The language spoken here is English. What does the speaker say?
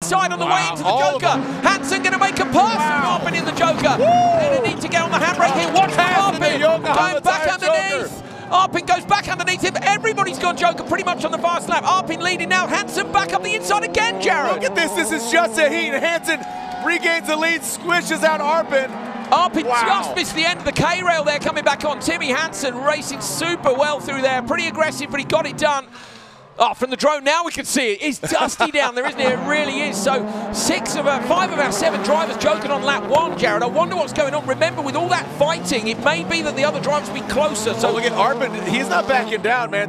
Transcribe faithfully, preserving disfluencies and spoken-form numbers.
inside on the wow. way into the All Joker. Hansen going to make a pass wow. from Arpin in the Joker. They need to get on the handbrake here. Watch Arpin going back underneath. Joker. Arpin goes back underneath him. Everybody's gone Joker pretty much on the fast lap. Arpin leading now. Hansen back up the inside again, Jared. Look at this. This is just a heat. Hansen regains the lead, squishes out Arpin. Arpin wow. just missed the end of the K-rail there, coming back on. Timmy Hansen racing super well through there. Pretty aggressive, but he got it done. Oh, from the drone now we can see it. It's dusty down there, isn't it? It really is. So six of our, five of our seven drivers joking on lap one, Jared. I wonder what's going on. Remember, with all that fighting, it may be that the other drivers will be closer. So oh, look at Arpin. He's not backing down, man.